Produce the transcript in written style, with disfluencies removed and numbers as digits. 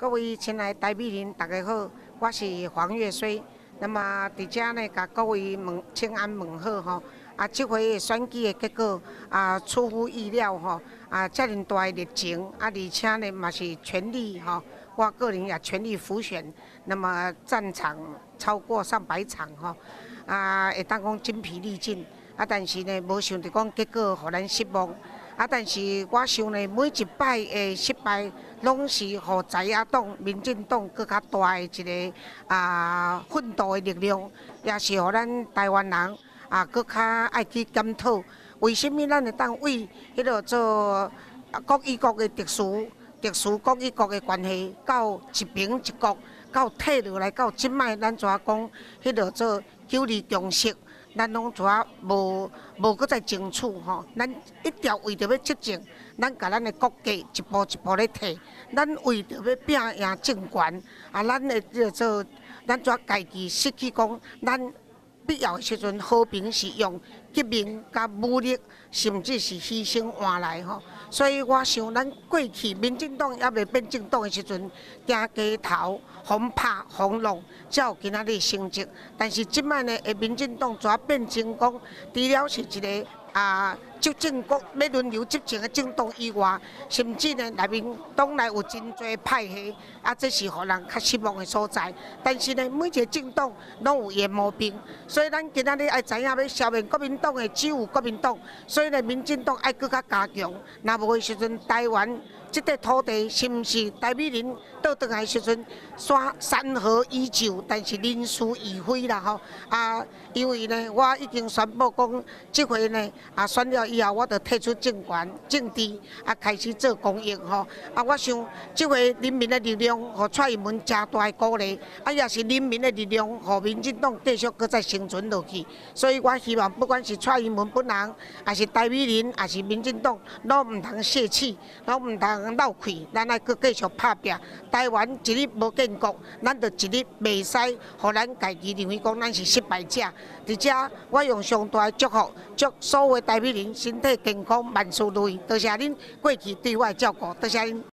各位亲爱的台美人，大家好，我是黄月水。那么伫遮呢，甲各位请安问好吼。这回选举的结果出乎意料吼。遮尔大的热情而且呢嘛是全力吼，我个人也全力辅选。那么战场超过300场吼，会当讲精疲力尽。但是呢，无想到讲结果互咱失望。但是我想呢，每一摆的失败，拢是互在野党、民进党更较大的一个奋斗的力量，也是互咱台湾人更较爱去检讨，为什么咱会当为迄落做国与国的特殊国与国的关系，到一平一国，到退落来，到即摆咱怎讲迄落做九二共识。咱拢主要无搁再争取吼，咱一条为着要执政，咱甲咱的国家一步一步咧摕，咱为着要拼赢政权，咱的做咱怎家己失去讲，咱必要的时阵和平是用革命甲武力，甚至是牺牲换来吼。所以我想，咱过去民进党还未变政党的时阵，行街头。轰拍轰弄，才有今仔日成绩。但是即摆呢，民进党怎变成讲，除了是一个执政国要轮流执政的政党以外，甚至呢内面党内有真侪派系，这是互人较失望的所在。但是呢，每一个政党拢有伊的毛病，所以咱今仔日爱知影要消灭国民党的只有国民党，所以呢，民进党爱更加加强。若无的时阵，台湾。这块土地是毋是台美人倒转来时阵，山河依旧，但是人事已非啦吼。因为呢，我已经宣布讲，这回呢选了以后，我就退出政治，开始做公益吼。我想这回人民的力量，互蔡英文真大的鼓励，也是人民的力量，互民进党继续搁再生存落去。所以我希望，不管是蔡英文本人，还是台美人，还是民进党，拢唔通泄气，拢唔通闹气，咱爱搁继续拍拼。台湾一日无建国，咱就一日袂使，互咱家己认为讲咱是失败者。伫遮，我用上大的祝福，祝所有台美人身体健康，万事如意。多谢恁过去对我的照顾，多谢恁。